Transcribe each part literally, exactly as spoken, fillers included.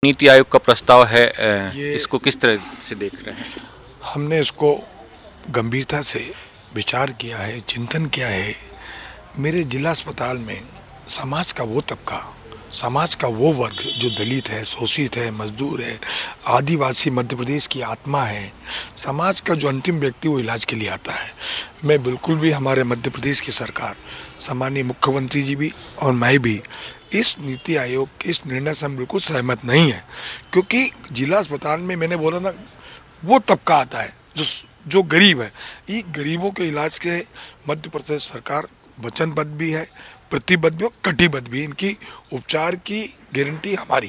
नीति आयोग का प्रस्ताव है, इसको किस तरह से देख रहे हैं? हमने इसको गंभीरता से विचार किया है, चिंतन किया है। मेरे जिला अस्पताल में समाज का वो तबका, समाज का वो वर्ग जो दलित है, शोषित है, मजदूर है, आदिवासी मध्य प्रदेश की आत्मा है, समाज का जो अंतिम व्यक्ति वो इलाज के लिए आता है। मैं बिल्कुल भी, हमारे मध्य प्रदेश की सरकार, सामान्य मुख्यमंत्री जी भी और मैं भी इस नीति आयोग के इस निर्णय से हम बिल्कुल सहमत नहीं है, क्योंकि जिला अस्पताल में मैंने बोला ना, वो तबका आता है जो जो गरीब है। ये गरीबों के इलाज के मध्य प्रदेश सरकार वचनबद्ध भी है, प्रतिबद्ध भी और कटिबद्ध भी। इनकी उपचार की गारंटी हमारी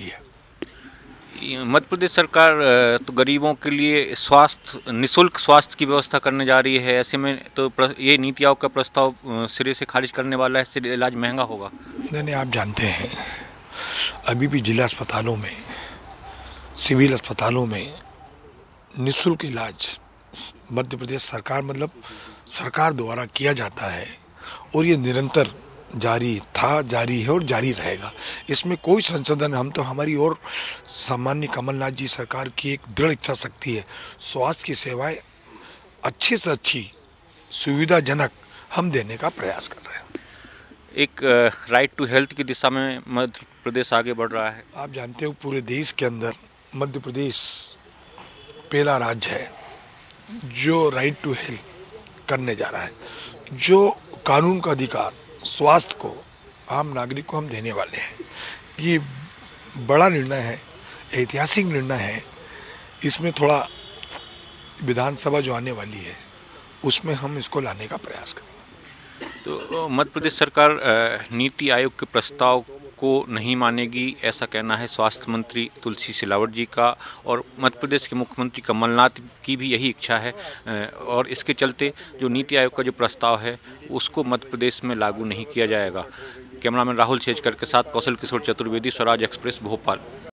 है। मध्य प्रदेश सरकार तो गरीबों के लिए स्वास्थ्य, निःशुल्क स्वास्थ्य की व्यवस्था करने जा रही है। ऐसे में तो ये नीति आयोग का प्रस्ताव सिरे से खारिज करने वाला है, इससे इलाज महंगा होगा। नहीं नहीं, आप जानते हैं अभी भी जिला अस्पतालों में, सिविल अस्पतालों में निःशुल्क इलाज मध्य प्रदेश सरकार, मतलब सरकार द्वारा किया जाता है और ये निरंतर जारी था, जारी है और जारी रहेगा। इसमें कोई संशोधन, हम तो, हमारी और सामान्य कमलनाथ जी सरकार की एक दृढ़ इच्छा शक्ति है, स्वास्थ्य की सेवाएं अच्छी से अच्छी, सुविधाजनक हम देने का प्रयास कर रहे हैं। एक राइट टू हेल्थ की दिशा में मध्य प्रदेश आगे बढ़ रहा है। आप जानते हो पूरे देश के अंदर मध्य प्रदेश पहला राज्य है जो राइट टू हेल्थ करने जा रहा है। जो कानून का अधिकार स्वास्थ्य को आम नागरिक को हम देने वाले हैं, ये बड़ा निर्णय है, ऐतिहासिक निर्णय है। इसमें थोड़ा विधानसभा जो आने वाली है उसमें हम इसको लाने का प्रयास करेंगे। तो मध्य प्रदेश सरकार नीति आयोग के प्रस्ताव को नहीं मानेगी, ऐसा कहना है स्वास्थ्य मंत्री तुलसी सिलावट जी का, और मध्य प्रदेश के मुख्यमंत्री कमलनाथ की भी यही इच्छा है। और इसके चलते जो नीति आयोग का जो प्रस्ताव है उसको मध्य प्रदेश में लागू नहीं किया जाएगा। कैमरामैन राहुल शेजकर के साथ कौशल किशोर चतुर्वेदी, स्वराज एक्सप्रेस, भोपाल।